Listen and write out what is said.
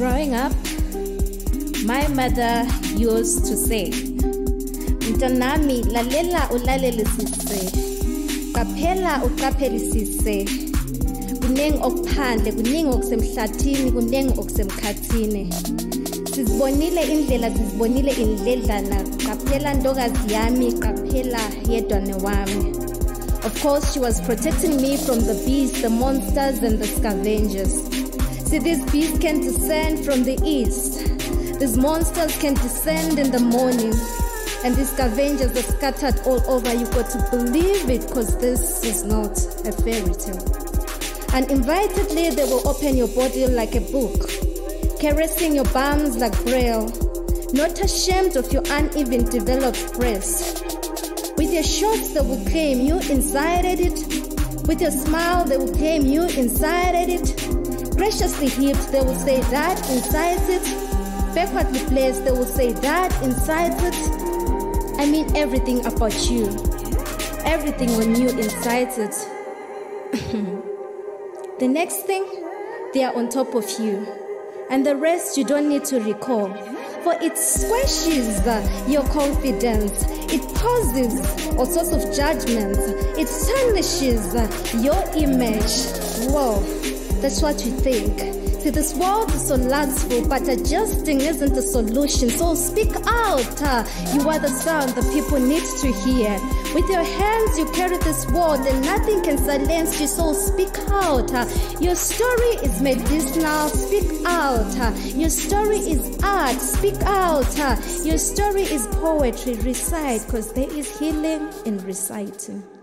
Growing up, my mother used to say, "Mntanami, lalela ulalelisise, qaphela uqaphelisise, kuningi okuphandle, kuningi okusemhlathini, kuningi okusemkhathini. Sizibonile indledlana, qaphela ntokazi yami, qaphela yedwane wami." Of course, she was protecting me from the beasts, the monsters, and the scavengers. See, these beasts can descend from the east. These monsters can descend in the morning. And these scavengers are scattered all over. You got to believe it, because this is not a fairy tale. Uninvitedly, they will open your body like a book, caressing your bums like braille, not ashamed of your uneven developed breasts. With your shots, they will claim you incited it. With your smile, they will claim you incited it. Graciously hipped, they will say that incites it. Backwardly placed, they will say that incites it. I mean everything about you. Everything on you incites it. The next thing, they are on top of you. And the rest you don't need to recall. For it squashes your confidence. It causes all sorts of judgments. It tarnishes your image. Whoa, that's what you think. See, this world is so lustful, but adjusting isn't the solution. So speak out. You are the sound the people need to hear. With your hands, you carry this world, and nothing can silence you. So speak out. Your story is medicinal. Speak out. Your story is art. Speak out. Your story is poetry. Recite, because there is healing in reciting.